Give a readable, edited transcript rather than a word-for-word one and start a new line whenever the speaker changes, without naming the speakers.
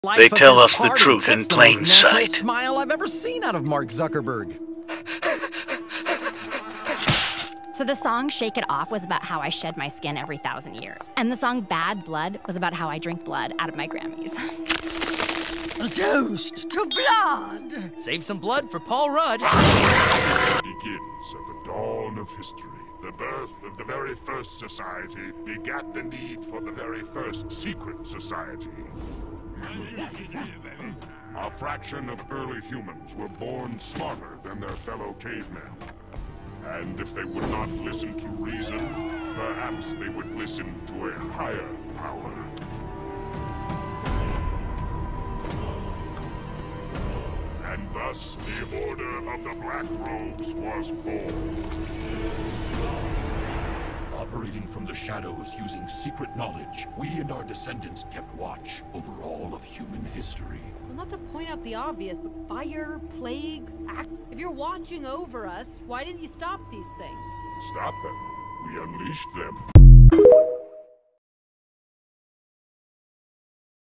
They tell us the
party.
truth in
That's the
plain
most natural
sight.
Smile I've ever seen out of Mark Zuckerberg.
So the song Shake It Off was about how I shed my skin every 1,000 years. And the song Bad Blood was about how I drink blood out of my Grammys.
A toast to blood!
Save some blood for Paul Rudd.
Begins at the dawn of history. The birth of the very first society begat the need for the very first secret society. A fraction of early humans were born smarter than their fellow cavemen. And if they would not listen to reason, perhaps they would listen to a higher power. And thus, the Order of the Black Robes was born.
Operating from the shadows using secret knowledge, we and our descendants kept watch over all of human history.
Well, not to point out the obvious, but fire, plague, acts. If you're watching over us, why didn't you stop these things?
Stop them. We unleashed them.